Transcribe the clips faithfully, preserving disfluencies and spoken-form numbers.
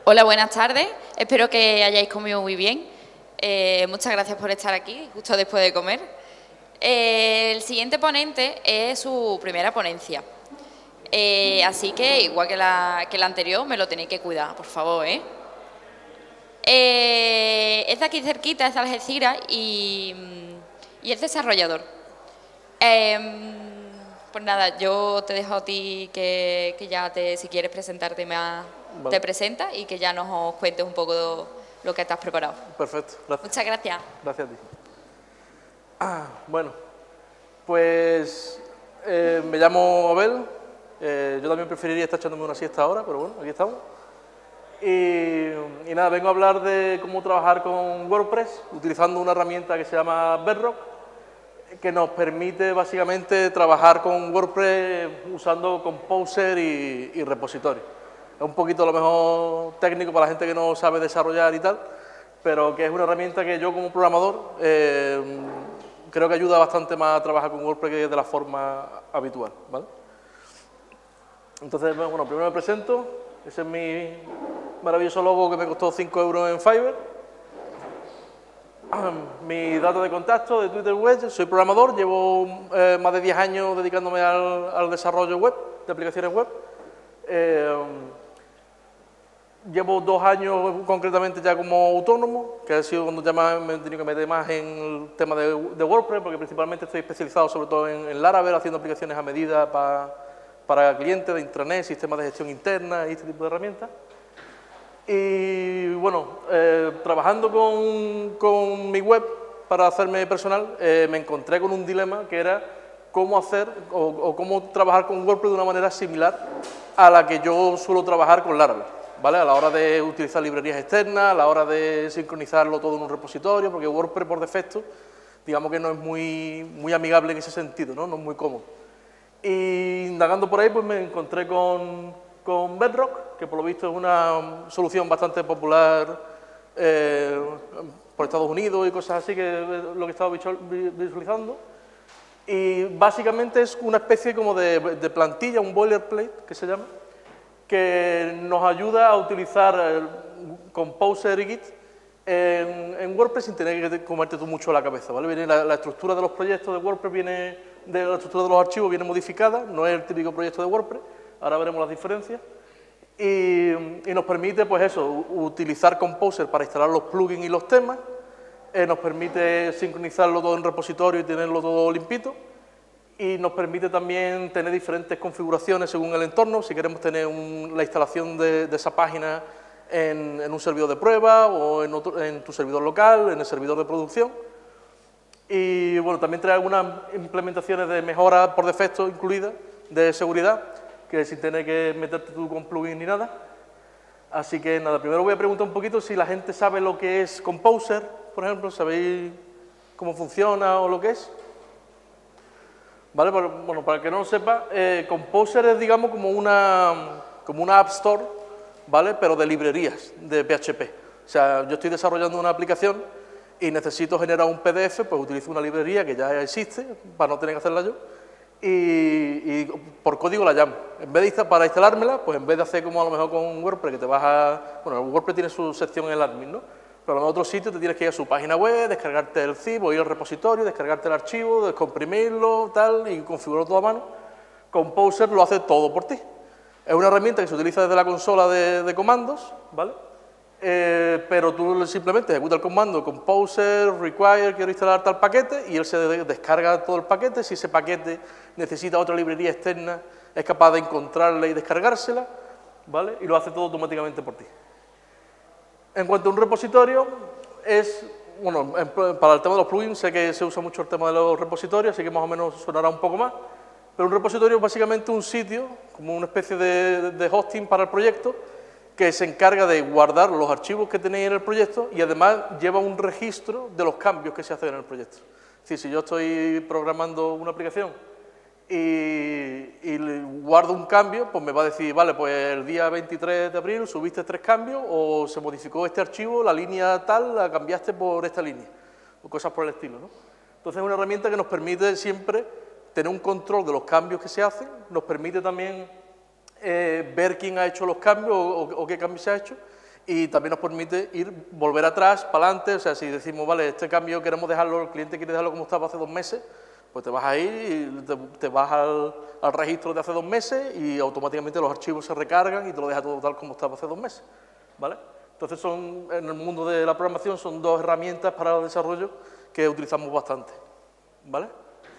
Hola, buenas tardes. Espero que hayáis comido muy bien. Eh, muchas gracias por estar aquí, justo después de comer. Eh, el siguiente ponente es su primera ponencia. Eh, así que, igual que la, que la anterior, me lo tenéis que cuidar, por favor, ¿eh? Eh, es de aquí cerquita, es de Algeciras y, y es desarrollador. Eh, pues nada, yo te dejo a ti que, que ya te, si quieres presentarte más, vale. Te presentas y que ya nos cuentes un poco de lo que te has preparado. Perfecto, gracias. Muchas gracias. Gracias a ti. Ah, bueno, pues eh, me llamo Abel, eh, yo también preferiría estar echándome una siesta ahora, pero bueno, aquí estamos. Y, y nada, vengo a hablar de cómo trabajar con WordPress utilizando una herramienta que se llama Bedrock, que nos permite básicamente trabajar con WordPress usando Composer y, y repositorio. Es un poquito a lo mejor técnico para la gente que no sabe desarrollar y tal, pero que es una herramienta que yo como programador eh, creo que ayuda bastante más a trabajar con WordPress que de la forma habitual, ¿vale? Entonces, bueno, primero me presento. Ese es mi maravilloso logo que me costó cinco euros en Fiverr. Mi dato de contacto de Twitter web, soy programador, llevo eh, más de diez años dedicándome al, al desarrollo web, de aplicaciones web. Eh, llevo dos años concretamente ya como autónomo, que ha sido cuando ya más, me he tenido que meter más en el tema de, de WordPress, porque principalmente estoy especializado sobre todo en, en Laravel, haciendo aplicaciones a medida para, para clientes de intranet, sistemas de gestión interna y este tipo de herramientas. Y bueno, eh, trabajando con, con mi web para hacerme personal, eh, me encontré con un dilema que era cómo hacer o, o cómo trabajar con WordPress de una manera similar a la que yo suelo trabajar con Laravel, ¿vale? A la hora de utilizar librerías externas, a la hora de sincronizarlo todo en un repositorio, porque WordPress por defecto, digamos que no es muy, muy amigable en ese sentido, ¿no? No es muy cómodo. Y indagando por ahí, pues me encontré con... con Bedrock, que por lo visto es una solución bastante popular eh, por Estados Unidos y cosas así, que es lo que he estado visualizando. Y básicamente es una especie como de, de plantilla, un boilerplate que se llama, que nos ayuda a utilizar el Composer y Git en, en WordPress sin tener que comerte tú mucho la cabeza, ¿vale? Viene la, la estructura de los proyectos de WordPress, viene de la estructura de los archivos viene modificada, no es el típico proyecto de WordPress. Ahora veremos las diferencias, y, y nos permite, pues eso, utilizar Composer para instalar los plugins y los temas, eh, nos permite sincronizarlo todo en repositorio y tenerlo todo limpito, y nos permite también tener diferentes configuraciones según el entorno, si queremos tener un, la instalación de, de esa página en, en un servidor de prueba o en, otro, en tu servidor local, en el servidor de producción. Y bueno, también trae algunas implementaciones de mejora por defecto incluidas de seguridad, que sin tener que meterte tú con plugin ni nada. Así que nada, primero voy a preguntar un poquito si la gente sabe lo que es Composer, por ejemplo, ¿sabéis cómo funciona o lo que es? Vale, bueno, para el que no lo sepa, eh, Composer es, digamos, como una, como una App Store, ¿vale? Pero de librerías de P H P. O sea, yo estoy desarrollando una aplicación y necesito generar un P D F, pues utilizo una librería que ya existe, para no tener que hacerla yo. Y, y por código la llamo. En vez de para instalármela, pues en vez de hacer como a lo mejor con WordPress, que te vas a... Bueno, WordPress tiene su sección en el admin, ¿no? Pero en otro sitio te tienes que ir a su página web, descargarte el zip o ir al repositorio, descargarte el archivo, descomprimirlo, tal, y configurarlo todo a mano. Composer lo hace todo por ti. Es una herramienta que se utiliza desde la consola de, de comandos, ¿vale? Eh, pero tú simplemente ejecutas el comando Composer, require, quiero instalar tal paquete, y él se descarga todo el paquete. Si ese paquete necesita otra librería externa, es capaz de encontrarla y descargársela, ¿vale? Y lo hace todo automáticamente por ti. En cuanto a un repositorio, es, bueno, para el tema de los plugins, sé que se usa mucho el tema de los repositorios, así que más o menos sonará un poco más, pero un repositorio es básicamente un sitio, como una especie de, de hosting para el proyecto, que se encarga de guardar los archivos que tenéis en el proyecto y además lleva un registro de los cambios que se hacen en el proyecto. Es decir, si yo estoy programando una aplicación y, y guardo un cambio, pues me va a decir, vale, pues el día veintitrés de abril subiste tres cambios o se modificó este archivo, la línea tal, la cambiaste por esta línea, o cosas por el estilo, ¿no? Entonces es una herramienta que nos permite siempre tener un control de los cambios que se hacen, nos permite también... Eh, ver quién ha hecho los cambios o, o qué cambio se ha hecho, y también nos permite ir, volver atrás, para adelante, o sea, si decimos, vale, este cambio queremos dejarlo, el cliente quiere dejarlo como estaba hace dos meses, pues te vas ahí y te, te vas al, al registro de hace dos meses y automáticamente los archivos se recargan y te lo deja todo tal como estaba hace dos meses, ¿vale? Entonces, son, en el mundo de la programación son dos herramientas para el desarrollo que utilizamos bastante, ¿vale?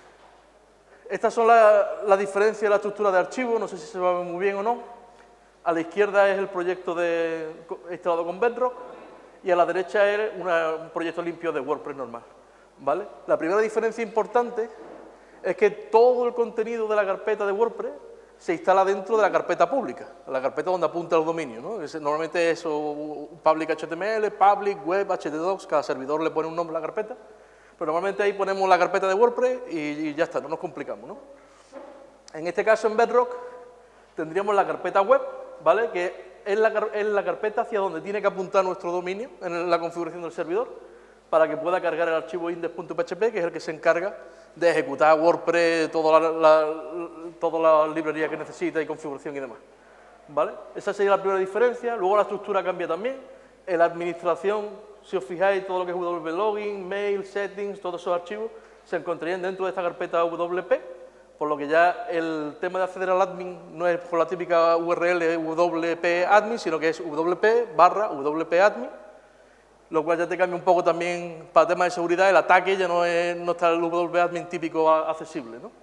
Estas son las la diferencias de la estructura de archivos, no sé si se va a ver muy bien o no. A la izquierda es el proyecto de, instalado con Bedrock y a la derecha es una, un proyecto limpio de WordPress normal, ¿vale? La primera diferencia importante es que todo el contenido de la carpeta de WordPress se instala dentro de la carpeta pública, la carpeta donde apunta el dominio, ¿no? Es, normalmente es o, public H T M L, public, web, H T docs, cada servidor le pone un nombre a la carpeta, pero normalmente ahí ponemos la carpeta de WordPress y, y ya está, no nos complicamos, ¿no? En este caso, en Bedrock, tendríamos la carpeta web, ¿vale? Que es la, es la carpeta hacia donde tiene que apuntar nuestro dominio en la configuración del servidor para que pueda cargar el archivo index punto P H P, que es el que se encarga de ejecutar WordPress, toda la, la, toda la librería que necesita y configuración y demás, ¿vale? Esa sería la primera diferencia. Luego la estructura cambia también. En la administración, si os fijáis, todo lo que es W P Login, Mail, Settings, todos esos archivos se encontrarían dentro de esta carpeta W P, por lo que ya el tema de acceder al admin no es por la típica U R L W P admin, sino que es W P barra W P admin, lo cual ya te cambia un poco también para temas de seguridad. El ataque ya no, es, no está el W P admin típico accesible, ¿no?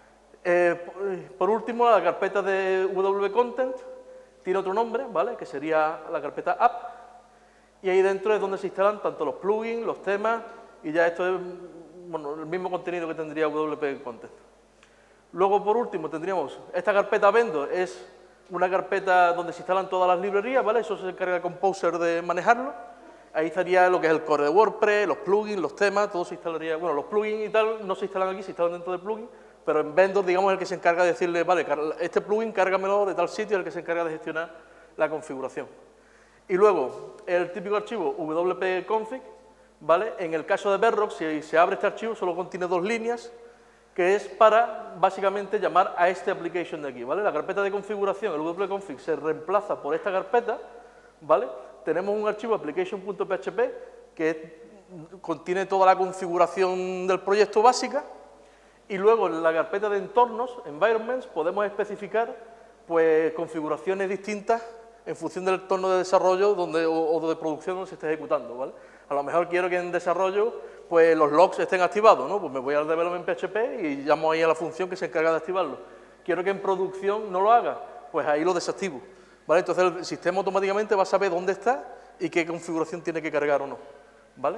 Eh, por último, la carpeta de W P content tiene otro nombre, ¿vale? Que sería la carpeta app, y ahí dentro es donde se instalan tanto los plugins, los temas, y ya esto es, bueno, el mismo contenido que tendría W P content. Luego, por último, tendríamos esta carpeta vendor, es una carpeta donde se instalan todas las librerías, ¿vale? Eso se encarga Composer de manejarlo. Ahí estaría lo que es el core de WordPress, los plugins, los temas, todo se instalaría. Bueno, los plugins y tal no se instalan aquí, se instalan dentro del plugin, pero en vendor, digamos, es el que se encarga de decirle, vale, este plugin cárgamelo de tal sitio, es el que se encarga de gestionar la configuración. Y luego, el típico archivo W P config, ¿vale? En el caso de Bedrock, si se abre este archivo, solo contiene dos líneas, que es para, básicamente, llamar a este application de aquí, ¿vale? La carpeta de configuración, el W P config, se reemplaza por esta carpeta, ¿vale? Tenemos un archivo application punto P H P que contiene toda la configuración del proyecto básica, y luego en la carpeta de entornos, environments, podemos especificar, pues, configuraciones distintas en función del entorno de desarrollo donde, o, o de producción donde se esté ejecutando, ¿vale? A lo mejor quiero que en desarrollo, pues, los logs estén activados, ¿no? Pues me voy al development P H P y llamo ahí a la función que se encarga de activarlo. Quiero que en producción no lo haga, pues ahí lo desactivo, ¿vale? Entonces el sistema automáticamente va a saber dónde está y qué configuración tiene que cargar o no, ¿vale?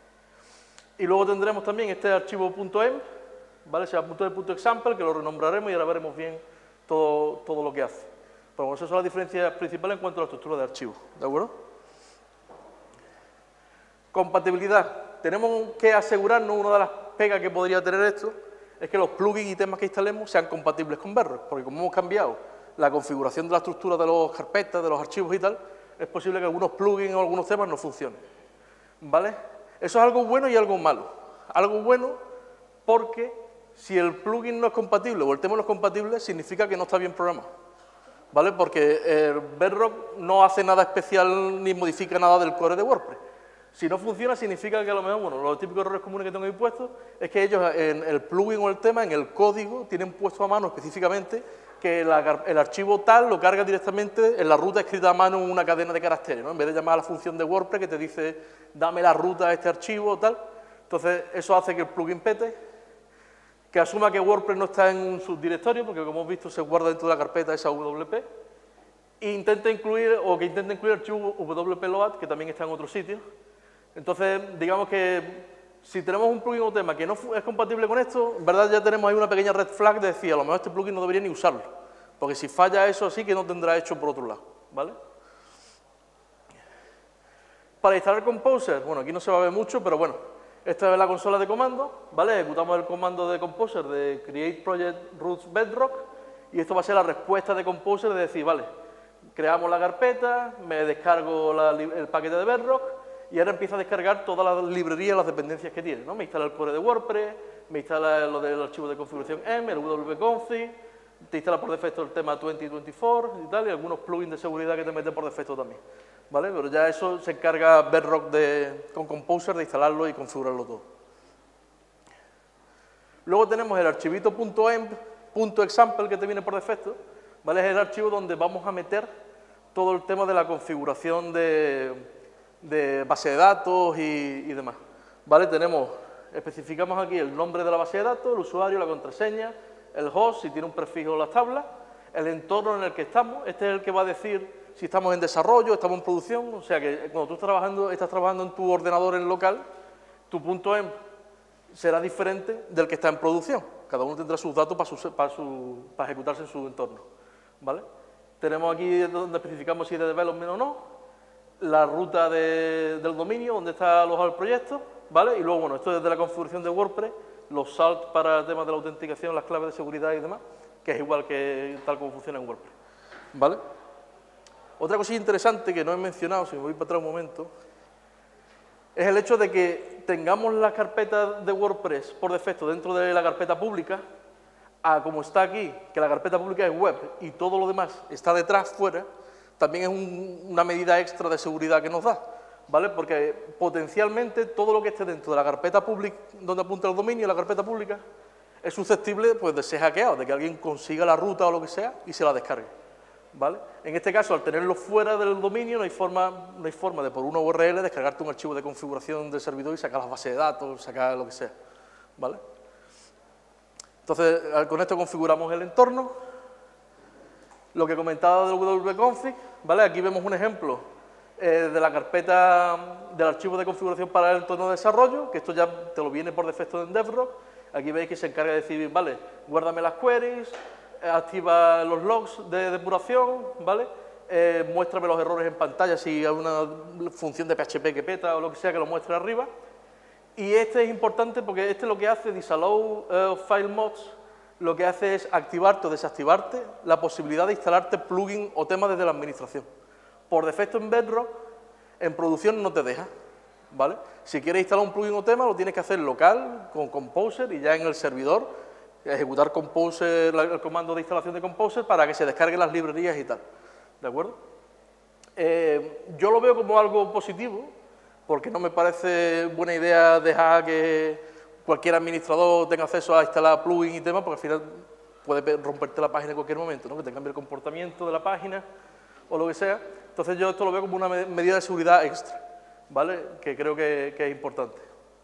Y luego tendremos también este archivo .env, ¿vale? Se llama .env.example, que lo renombraremos y ahora veremos bien todo, todo lo que hace. Pero bueno, esas son las diferencias principales en cuanto a la estructura de archivos, ¿de acuerdo? Compatibilidad. Tenemos que asegurarnos, una de las pegas que podría tener esto, es que los plugins y temas que instalemos sean compatibles con Bedrock, porque como hemos cambiado la configuración de la estructura de las carpetas, de los archivos y tal, es posible que algunos plugins o algunos temas no funcionen, ¿vale? Eso es algo bueno y algo malo. Algo bueno porque si el plugin no es compatible o el tema no es compatible, significa que no está bien programado, ¿vale? Porque el Bedrock no hace nada especial ni modifica nada del core de WordPress. Si no funciona, significa que a lo mejor, bueno, los típicos errores comunes que tengo ahí puestos es que ellos en el plugin o el tema, en el código, tienen puesto a mano específicamente que la, el archivo tal lo carga directamente en la ruta escrita a mano en una cadena de caracteres, ¿no? En vez de llamar a la función de WordPress que te dice, dame la ruta a este archivo o tal. Entonces, eso hace que el plugin pete, que asuma que WordPress no está en un subdirectorio, porque como hemos visto se guarda dentro de la carpeta esa W P, e intenta incluir, o que intenta incluir el archivo W P load, que también está en otro sitio. Entonces, digamos que si tenemos un plugin o tema que no es compatible con esto, en verdad ya tenemos ahí una pequeña red flag de decir, a lo mejor este plugin no debería ni usarlo, porque si falla eso sí que no tendrá hecho por otro lado, ¿vale? Para instalar Composer, bueno, aquí no se va a ver mucho, pero bueno, esta es la consola de comando, ¿vale? Ejecutamos el comando de Composer de create project roots bedrock, y esto va a ser la respuesta de Composer de decir, vale, creamos la carpeta, me descargo la, el paquete de Bedrock, y ahora empieza a descargar todas las librerías y las dependencias que tiene, ¿no? Me instala el core de WordPress, me instala lo del archivo de configuración M, el W P config, te instala por defecto el tema veinte veinticuatro y tal, y algunos plugins de seguridad que te mete por defecto también. ¿vale? Pero ya eso se encarga Bedrock de, con Composer de instalarlo y configurarlo todo. Luego tenemos el archivito .env, .example que te viene por defecto, ¿vale? Es el archivo donde vamos a meter todo el tema de la configuración de, de base de datos y, y demás, ¿vale? Tenemos, especificamos aquí el nombre de la base de datos, el usuario, la contraseña, el host, si tiene un prefijo en las tablas, el entorno en el que estamos, este es el que va a decir si estamos en desarrollo, estamos en producción, o sea que cuando tú estás trabajando, estás trabajando en tu ordenador en local, tu .env será diferente del que está en producción. Cada uno tendrá sus datos para, su, para, su, para ejecutarse en su entorno, ¿vale? Tenemos aquí donde especificamos si es de development o no, la ruta de, del dominio, donde está alojado el proyecto, ¿vale? Y luego, bueno, esto es de la configuración de WordPress, los salts para temas de la autenticación, las claves de seguridad y demás, que es igual que tal como funciona en WordPress, ¿vale? Otra cosilla interesante que no he mencionado, si me voy para atrás un momento, es el hecho de que tengamos las carpetas de WordPress por defecto dentro de la carpeta pública, a como está aquí, que la carpeta pública es web y todo lo demás está detrás, fuera, también es un, una medida extra de seguridad que nos da, ¿vale? Porque potencialmente todo lo que esté dentro de la carpeta pública, donde apunta el dominio, la carpeta pública, es susceptible pues, de ser hackeado, de que alguien consiga la ruta o lo que sea y se la descargue, ¿vale? En este caso, al tenerlo fuera del dominio, no hay forma, no hay forma de por una U R L descargarte un archivo de configuración del servidor y sacar las bases de datos, sacar lo que sea, ¿vale? Entonces, con esto configuramos el entorno. Lo que comentaba del wconfig, ¿vale? Aquí vemos un ejemplo eh, de la carpeta del archivo de configuración para el entorno de desarrollo, que esto ya te lo viene por defecto en Devrock. Aquí veis que se encarga de decir, vale, guárdame las queries, activa los logs de depuración, ¿vale? Eh, muéstrame los errores en pantalla si hay una función de P H P que peta o lo que sea, que lo muestre arriba. Y este es importante porque este lo que hace, disallow uh, file mods, lo que hace es activarte o desactivarte la posibilidad de instalarte plugin o temas desde la administración. Por defecto en Bedrock, en producción no te deja, ¿vale? Si quieres instalar un plugin o tema, lo tienes que hacer local, con Composer, y ya en el servidor, ejecutar Composer, el comando de instalación de Composer para que se descarguen las librerías y tal, ¿de acuerdo? Eh, yo lo veo como algo positivo, porque no me parece buena idea dejar que cualquier administrador tenga acceso a instalar plugins y temas, porque al final puede romperte la página en cualquier momento, ¿no? Que te cambie el comportamiento de la página o lo que sea. Entonces yo esto lo veo como una medida de seguridad extra, ¿vale? Que creo que, que es importante.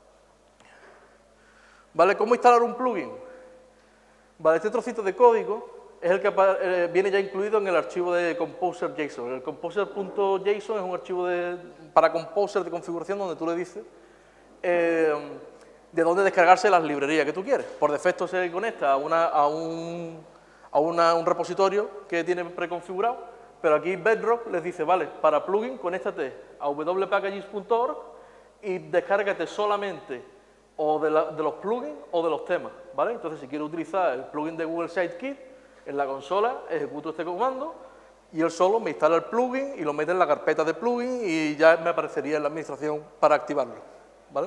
¿Vale? ¿Cómo instalar un plugin? Vale, este trocito de código es el que eh, viene ya incluido en el archivo de Composer.json. El Composer.json es un archivo de, para Composer de configuración donde tú le dices eh, de dónde descargarse las librerías que tú quieres. Por defecto se conecta a, una, a, un, a una, un repositorio que tiene preconfigurado, pero aquí Bedrock les dice, vale, para plugin conéctate a w packages punto org y descárgate solamente o de, la, de los plugins o de los temas, ¿vale? Entonces si quiero utilizar el plugin de Google Sitekit, en la consola ejecuto este comando y él solo me instala el plugin y lo mete en la carpeta de plugin y ya me aparecería en la administración para activarlo, ¿vale?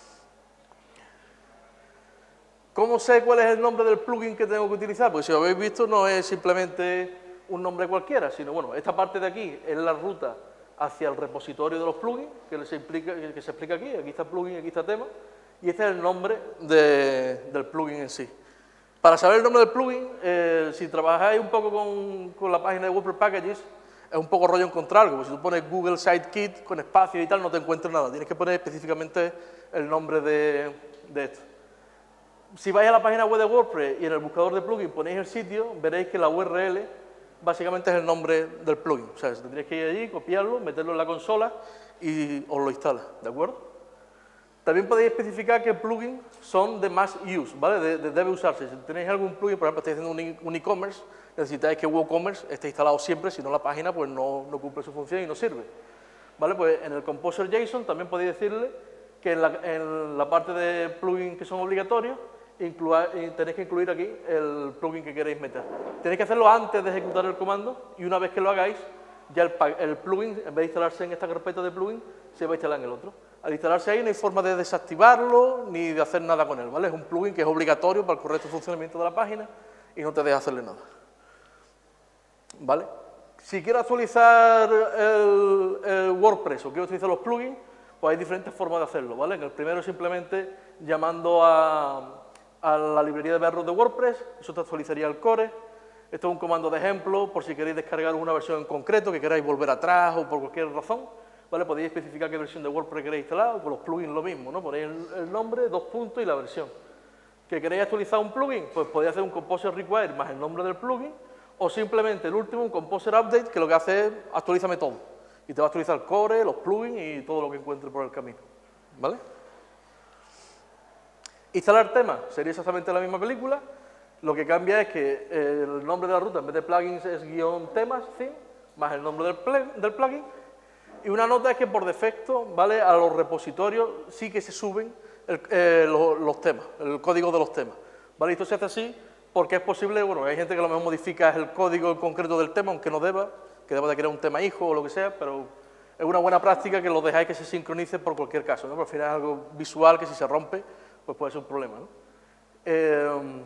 ¿Cómo sé cuál es el nombre del plugin que tengo que utilizar? Pues si lo habéis visto no es simplemente un nombre cualquiera, sino bueno, esta parte de aquí es la ruta hacia el repositorio de los plugins que se, implica, que se explica aquí, aquí está plugin, aquí está tema, y este es el nombre de, del plugin en sí. Para saber el nombre del plugin, eh, si trabajáis un poco con, con la página de WordPress Packages, es un poco rollo encontrarlo, porque si tú pones Google Sitekit con espacio y tal, no te encuentras nada, tienes que poner específicamente el nombre de, de esto. Si vais a la página web de WordPress y en el buscador de plugin ponéis el sitio, veréis que la U R L básicamente es el nombre del plugin, o sea, tendréis que ir allí, copiarlo, meterlo en la consola y os lo instala, ¿de acuerdo? También podéis especificar qué plugins son de mass use, ¿vale? De, de, debe usarse. Si tenéis algún plugin, por ejemplo, estáis haciendo un e-commerce, necesitáis que WooCommerce esté instalado siempre, si no la página pues no, no cumple su función y no sirve. ¿Vale? Pues en el Composer.json también podéis decirle que en la, en la parte de plugins que son obligatorios, inclua, tenéis que incluir aquí el plugin que queréis meter. Tenéis que hacerlo antes de ejecutar el comando y una vez que lo hagáis, ya el, el plugin, en vez de instalarse en esta carpeta de plugin, se va a instalar en el otro. Al instalarse ahí no hay forma de desactivarlo ni de hacer nada con él, ¿vale? Es un plugin que es obligatorio para el correcto funcionamiento de la página y no te deja hacerle nada, ¿vale? Si quiero actualizar el, el WordPress o quiero utilizar los plugins, pues hay diferentes formas de hacerlo, ¿vale? El primero es simplemente llamando a, a la librería de Bedrock de WordPress, eso te actualizaría el core. Esto es un comando de ejemplo, por si queréis descargar una versión en concreto, que queráis volver atrás o por cualquier razón, ¿vale? Podéis especificar qué versión de WordPress queréis instalar, o con los plugins lo mismo, ¿no? Ponéis el, el nombre, dos puntos y la versión. ¿Que queréis actualizar un plugin? Pues podéis hacer un composer require más el nombre del plugin, o simplemente el último, un composer update, que lo que hace es actualízame todo. Y te va a actualizar el core, los plugins y todo lo que encuentre por el camino, ¿vale? Instalar temas sería exactamente la misma película. Lo que cambia es que el nombre de la ruta en vez de plugins es guión temas, theme, más el nombre del, pl del plugin. Y una nota es que por defecto, ¿vale? A los repositorios sí que se suben el, eh, los, los temas, el código de los temas, ¿vale? Y esto se hace así porque es posible, bueno, hay gente que a lo mejor modifica el código concreto del tema, aunque no deba, que deba de crear un tema hijo o lo que sea, pero es una buena práctica que lo dejáis que se sincronice por cualquier caso, ¿no? Porque al final es algo visual que si se rompe, pues puede ser un problema, ¿no? Eh,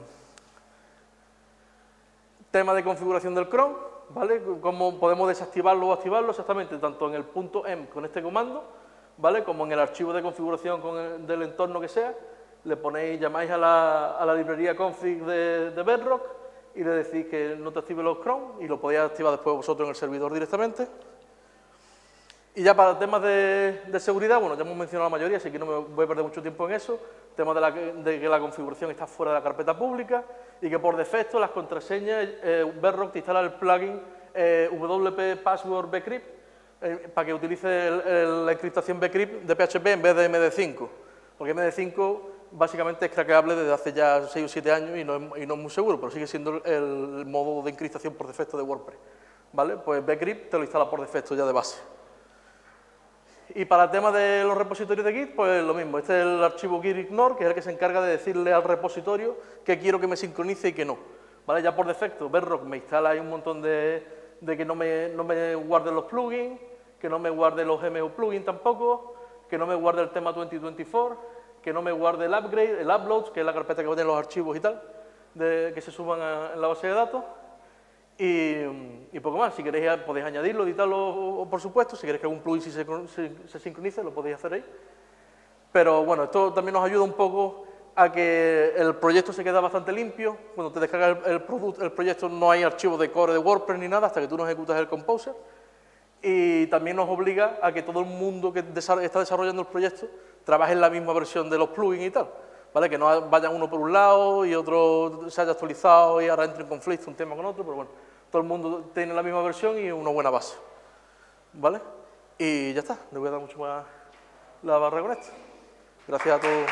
tema de configuración del cron, ¿vale? Cómo podemos desactivarlo o activarlo exactamente, tanto en el punto .em con este comando, ¿vale? Como en el archivo de configuración con el, del entorno que sea, le ponéis, llamáis a la, a la librería config de, de Bedrock y le decís que no te active los cron y lo podéis activar después vosotros en el servidor directamente. Y ya para temas de, de seguridad, bueno, ya hemos mencionado la mayoría, así que no me voy a perder mucho tiempo en eso. Temas de, la, de que la configuración está fuera de la carpeta pública y que por defecto las contraseñas, eh, Bedrock te instala el plugin eh, W P Password Bcrypt eh, para que utilice el, el, la encriptación Bcrypt de P H P en vez de M D cinco. Porque M D cinco básicamente es craqueable desde hace ya seis o siete años y no, es, y no es muy seguro, pero sigue siendo el, el modo de encriptación por defecto de WordPress, ¿vale? Pues Bcrypt te lo instala por defecto ya de base. Y para el tema de los repositorios de Git, pues lo mismo. Este es el archivo git ignore, que es el que se encarga de decirle al repositorio que quiero que me sincronice y que no, ¿vale? Ya por defecto, Bedrock me instala ahí un montón de, de que no me, no me guarde los plugins, que no me guarde los M U plugins tampoco, que no me guarde el tema dos mil veinticuatro, que no me guarde el upgrade, el uploads, que es la carpeta que tienen los archivos y tal, de, que se suban a, en la base de datos. Y, y poco más, si queréis podéis añadirlo, editarlo, por supuesto, si queréis que algún plugin si se, se, se sincronice, lo podéis hacer ahí. Pero bueno, esto también nos ayuda un poco a que el proyecto se quede bastante limpio. Cuando te descargas el, el, el proyecto no hay archivos de core de WordPress ni nada hasta que tú no ejecutas el Composer. Y también nos obliga a que todo el mundo que está desarrollando el proyecto trabaje en la misma versión de los plugins y tal, ¿vale? Que no vayan uno por un lado y otro se haya actualizado y ahora entre en conflicto un tema con otro, pero bueno, todo el mundo tiene la misma versión y una buena base, ¿vale? Y ya está, no voy a dar mucho más la barra con esto. Gracias a todos.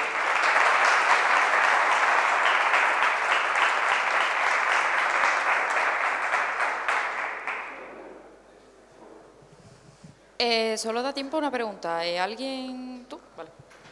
Eh, solo da tiempo a una pregunta. ¿Eh, ¿Alguien? ¿Tú? Vale.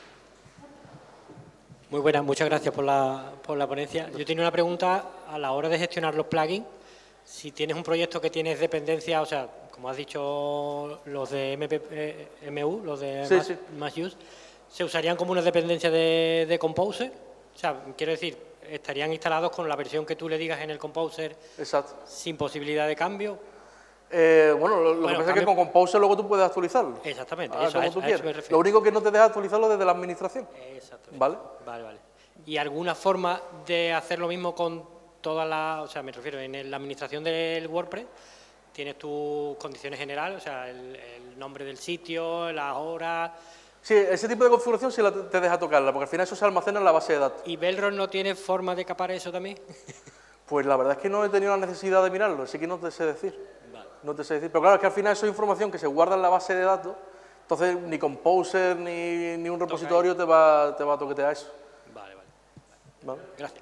Muy buenas, muchas gracias por la, por la ponencia. Yo tenía una pregunta a la hora de gestionar los plugins. Si tienes un proyecto que tienes dependencia, o sea, como has dicho, los de M P, eh, M U, los de sí, Mass, sí. Mass Use, ¿se usarían como una dependencia de, de Composer? O sea, quiero decir, ¿estarían instalados con la versión que tú le digas en el Composer? Exacto. Sin posibilidad de cambio. Eh, bueno, lo, lo bueno, que pasa cambio... es que con Composer luego tú puedes actualizarlo. Exactamente, Ah, eso, como a, tú a quieras. eso me refiero. Lo único que no te deja actualizarlo desde la administración. Exactamente. ¿Vale? Vale, vale. ¿Y alguna forma de hacer lo mismo con toda la, o sea, me refiero, en la administración del WordPress, tienes tus condiciones generales, o sea, el, el nombre del sitio, las horas... Sí, ese tipo de configuración sí la te, te deja tocarla, porque al final eso se almacena en la base de datos. ¿Y Bedrock no tiene forma de capar eso también? Pues la verdad es que no he tenido la necesidad de mirarlo, así que no te sé decir. Vale. No te sé decir, pero claro, es que al final eso es información que se guarda en la base de datos, entonces ni Composer ni, ni un repositorio te va, te va a toquetear eso. Vale, vale. ¿Vale? Gracias.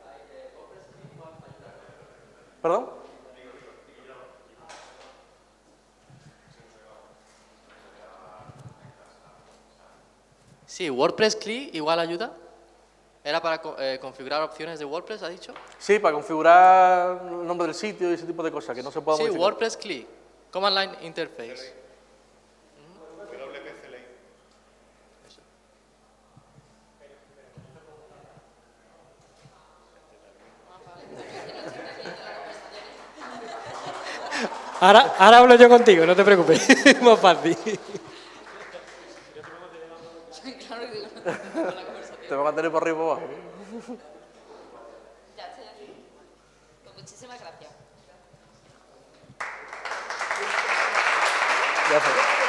¿Perdón? Sí, WordPress C L I igual ayuda. ¿Era para eh, configurar opciones de WordPress, ha dicho? Sí, para configurar el nombre del sitio y ese tipo de cosas, que no se pueda Sí, modificar. WordPress C L I, Command Line Interface. Ahora, ahora hablo yo contigo, no te preocupes. Es más fácil. Te van a tener por arriba y por abajo. Ya estoy aquí. Pues muchísimas gracias. Gracias.